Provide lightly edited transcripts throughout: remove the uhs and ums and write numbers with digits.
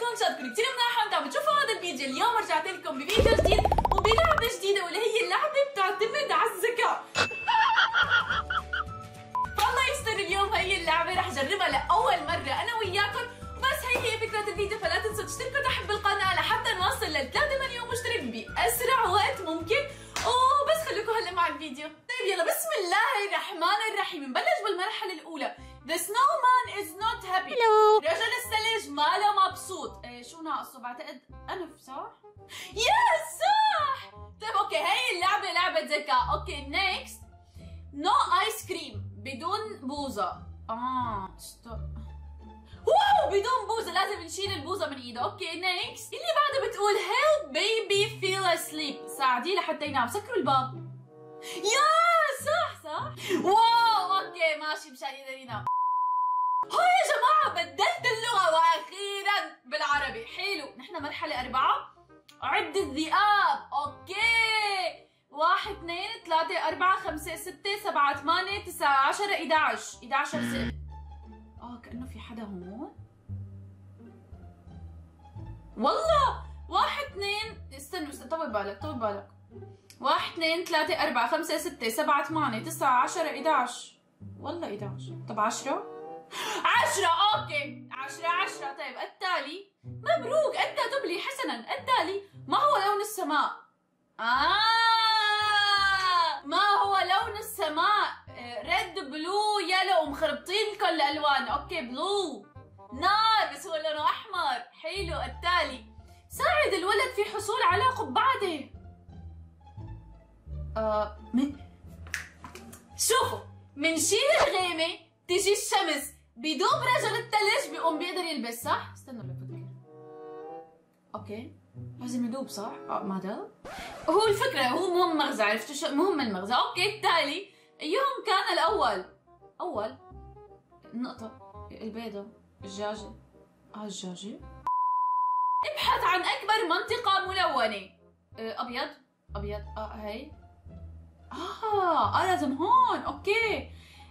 كلكم شكرا كثير منيحة انتم عم تشوفوا هذا الفيديو. اليوم رجعت لكم بفيديو جديد وبلعبة جديدة واللي هي اللعبة بتعتمد على الذكاء. فالله يستر اليوم هي اللعبة رح جربها لأول مرة أنا وياكم، بس هي فكرة الفيديو، فلا تنسوا تشتركوا تحت بالقناة لحتى نوصل ل 3 مليون مشترك بأسرع وقت ممكن. وبس خليكم هلا مع الفيديو. طيب يلا بسم الله الرحمن الرحيم. نبلش بالمرحلة الأولى. The snowman is not happy. Hello. رجل الثلج ما له مبسوط. شو ناقصه؟ بعتقد أنف، صح؟ يس صح! طيب اوكي هي اللعبة لعبة ذكاء. اوكي نيكست. No ice cream بدون بوظة. ستوب. واو بدون بوظة، لازم نشيل البوظة من ايده. اوكي نيكست. اللي بعده بتقول help baby feel asleep. ساعديه لحتى ينام، سكروا الباب. يا صح واو اوكي ماشي مشان يقدر ينام. هاي يا جماعة بدلت اللغة واخيرا بالعربي. حلو. نحن مرحلة 4. عد الذئاب. اوكي 1 2 3 4 5 6 7 8 9 10 11 ذئب. كأنه في حدا هون. والله 1 2 استنوا طول بالك 1 2 3 4 5 6 7 8 9 10 11 والله 11. طب 10 اوكي 10. طيب التالي مبروك انت تبلي حسنا. التالي ما هو لون السماء؟ ما هو لون السماء؟ ريد بلو يلو، مخربطين لكم الالوان. اوكي بلو نار بس هو لونه احمر. حلو. التالي ساعد الولد في حصول على قبعته. شوفوا منشيل الغيمة تجي الشمس، بدوب رجل الثلج بيقوم بيقدر يلبس، صح؟ استنوا لفكر. اوكي لازم يدوب، صح؟ ما داب. هو الفكرة هو مهم مغزى، عرفتوا شو مهم المغزى. اوكي التالي ايهم كان الاول؟ اول النقطة البيضة، الدجاجة. الدجاجة. ابحث عن اكبر منطقة ملونة. ابيض هي. لازم هون. اوكي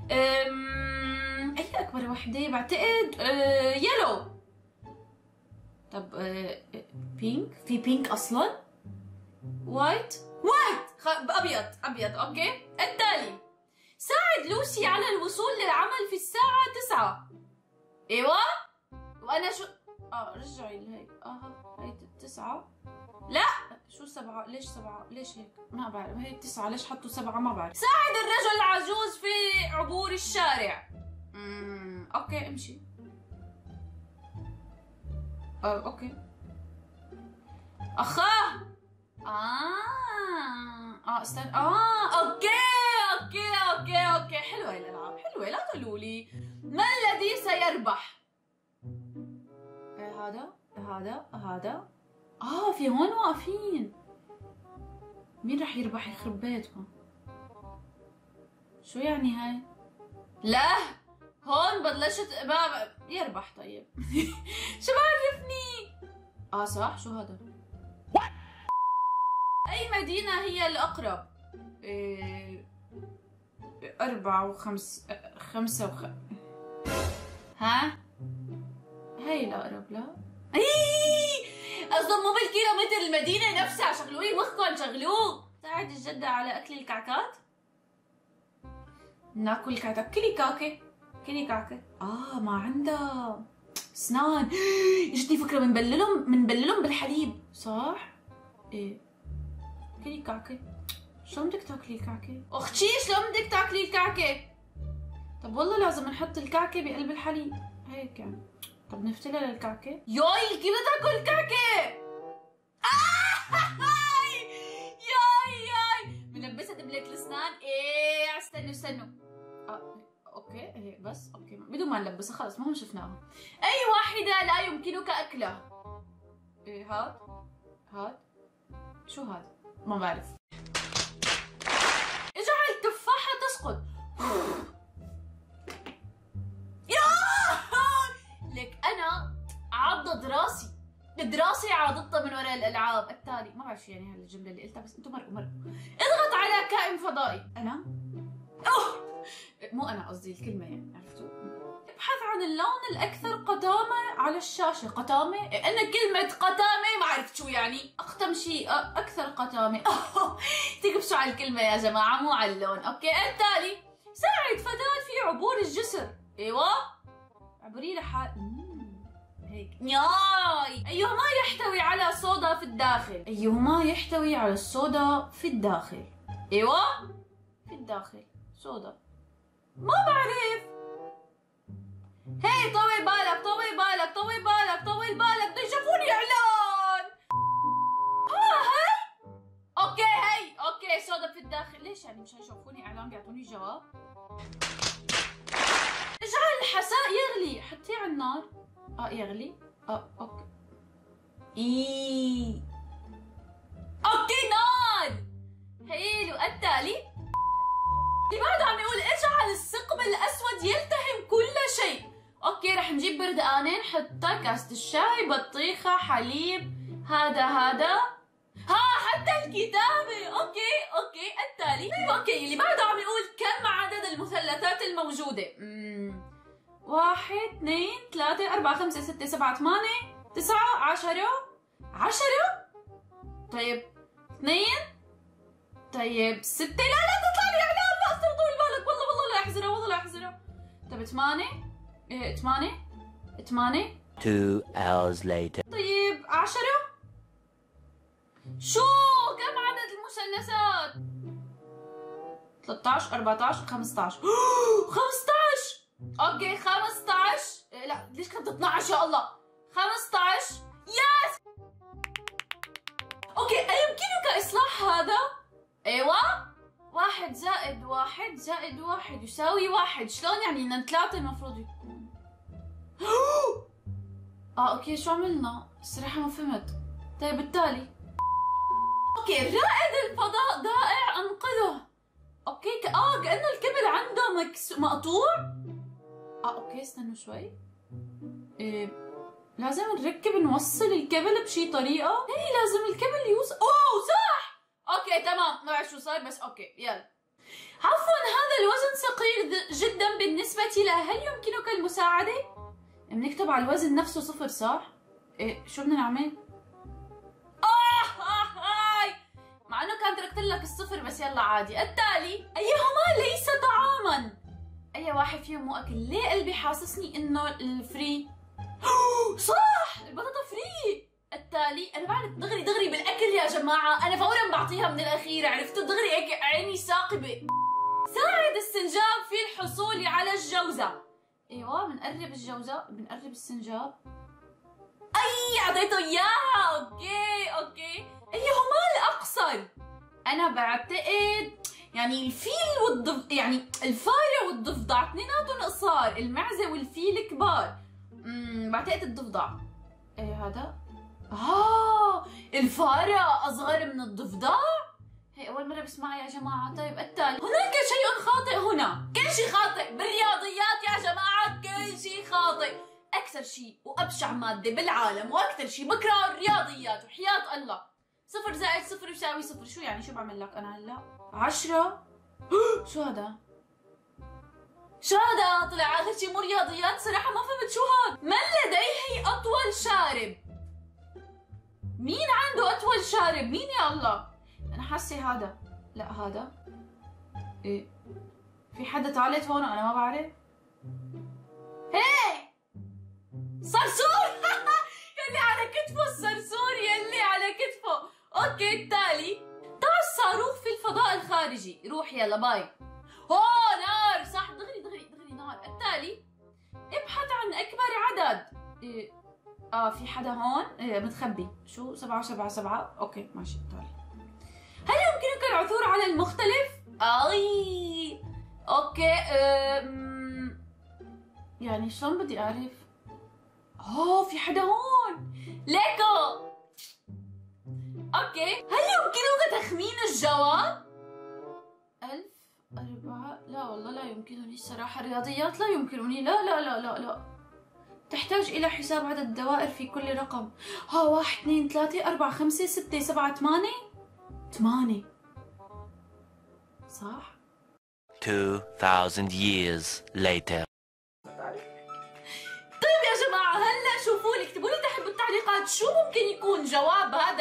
اي اكبر وحدة؟ بعتقد يلو. طب بينك. في بينك اصلا. وايت ابيض. اوكي التالي ساعد لوسي على الوصول للعمل في الساعة 9. ايوه وانا شو رجعي لهي. هي 9. لا شو 7؟ ليش 7؟ ليش هيك؟ ما بعرف. هي 9 ليش حطوا 7؟ ما بعرف. ساعد الرجل العجوز في عبور الشارع. اوكي امشي. اوكي اخاه. استنى. اوكي حلوه هاي الالعاب، حلوه. لا تقولوا لي ما الذي سيربح. هذا في هون واقفين. مين رح يربح؟ يخرب بيتهم. شو يعني هاي؟ لا هون بلشت يربح. طيب شو بعرفني. صح. شو هذا؟ أي مدينة هي الأقرب؟ 4 و5 5 ها؟ هي الأقرب. لا قصدهم مو بالكيلومتر، المدينة نفسها. شغلوا لي مخكم، شغلوه. ساعد الجدة على أكل الكعكات. ناكل كعكة. كلي كعكة. ما عندها اسنان. اجتني فكرة بنبللهم بالحليب، صح؟ ايه كلي كعكة. شلون بدك تاكلي الكعكة؟ اختي شلون بدك تاكلي الكعكة؟ طب والله لازم نحط الكعكة بقلب الحليب هيك يعني. طب نفتلها للكعكة. ياي كيف بدها تاكل الكعكة؟ ياي بنلبسها دبلة الاسنان. استنوا. اوكي هيك بس. اوكي بدون ما نلبسها خلص، المهم شفناها. اي واحدة لا يمكنك اكلها. هاد شو هاد؟ ما بعرف. اجعل التفاحة تسقط. لك انا عضت دراسي عاضتها من وراء الالعاب. التالي ما بعرف شو يعني هالجملة اللي قلتها، بس انتم مرقوا. اضغط على كائن فضائي. انا مو انا قصدي الكلمة يعني، عرفتوا؟ ابحث عن اللون الأكثر قدامة على الشاشة. قدامة؟ أنا كلمة قدامة ما عرفت شو يعني. أقدم شيء أكثر قدامة. تكبسوا على الكلمة يا جماعة مو على اللون. أوكي التالي، ساعد فتاة في عبور الجسر. أيوة عبري لحال هيك. نياي. أيهما يحتوي على صودا في الداخل؟ أيهما يحتوي على الصودا في الداخل؟ أيوة في الداخل صودا. ما بعرف. هي طول بالك طول بالك طول بالك طول بالك، بده يشوفوني اعلان. هي اوكي، هي اوكي صودا في الداخل. ليش يعني مشان يشوفوني اعلان بيعطوني جواب؟ اجعل الحساء يغلي، حطيه على النار. يغلي. اوكي. اوكي نار. حلو التالي. اللي بعده عم يقول اجعل الثقب الاسود يلتهم كل شيء. اوكي رح نجيب بردقانين، نحطها كاسة الشاي، بطيخة، حليب، هذا حتى الكتابة. اوكي التالي. اوكي اللي بعده عم يقول كم عدد المثلثات الموجودة؟ 1 2 3 4 5 6 7 8 9 10. طيب 2. طيب 6. لا تطلع لي اعلان، لا طول بالك والله لا احزرها. طيب 8. 2 hours later. طيب 10. شو كم عدد المثلثات؟ 13 14 15. 15. اوكي 15. لا ليش كتبت 12 يا الله؟ 15. يس. اوكي أيمكنك إصلاح هذا؟ ايوه 1 زائد 1 زائد 1 يساوي 1. شلون يعني؟ إن 3 المفروض يكون. اوكي شو عملنا؟ الصراحة ما فهمت. طيب التالي. اوكي رائد الفضاء ضائع انقذه. اوكي كأنه الكبل عنده مقطوع. اوكي استنوا شوي. لازم نوصل الكبل بشي طريقة. لازم الكبل يوصل. صح. اوكي تمام، ما بعرف شو صار بس اوكي يلا. عفوا هذا الوزن ثقيل جدا بالنسبة له، هل يمكنك المساعدة؟ بنكتب على الوزن نفسه 0 صح؟ شو بدنا نعمل؟ هاي مع انه كان تركت لك الصفر بس يلا عادي. التالي. ايهما ليس طعاما؟ اي واحد فيهم مو اكل. ليه قلبي حاسسني انه الفري؟ صح البطاطا فري. التالي. انا بعرف دغري بالاكل يا جماعه، انا فورا بعطيها من الاخير، عرفتوا دغري هيك عيني ثاقبه. ساعد السنجاب في الحصول على الجوزه. ايوه بنقرب السنجاب. اعطيته اياها. اوكي ايهما الاقصر؟ انا بعتقد يعني الفيل يعني الفاره والضفدع اثنيناتهم قصار، المعزه والفيل كبار. بعتقد الضفدع. هذا الفاره اصغر من الضفدع. هي اول مره بسمعها يا جماعه. طيب التالي. هناك شيء خاطئ هنا. كل شيء خاطئ بالرياضيات يا جماعه، كل شيء خاطئ. اكثر شيء وابشع ماده بالعالم واكثر شيء بكره الرياضيات وحياه الله. 0 زائد 0 يساوي 0. شو يعني؟ شو بعمل لك انا هلا؟ 10. شو هذا؟ طلع اخر شيء مو رياضيات. صراحه ما فهمت شو هذا. من لديه اطول شارب؟ مين عنده اطول شارب؟ مين يا الله؟ انا حاسه هذا. لا هذا. في حدا ثالث هون انا ما بعرف. صرصور. يلي على كتفه الصرصور يلي على كتفه. اوكي التالي. ضع الصاروخ في الفضاء الخارجي. روح يلا باي. نار صح. دغري نار. التالي. ابحث عن اكبر عدد. في حدا هون متخبي. شو 7 7 7. اوكي ماشي. التالي. هل يمكنك العثور على المختلف؟ اوكي يعني شلون بدي اعرف؟ في حدا هون. ليكو. اوكي هل يمكنك تخمين الجواب؟ 1000 4. لا والله لا يمكنني الصراحة. الرياضيات لا يمكنني. لا. تحتاج إلى حساب عدد الدوائر في كل رقم. 1 2 3 4 5 6 7 8 صح؟ 2000 years later. شو ممكن يكون جواب هذا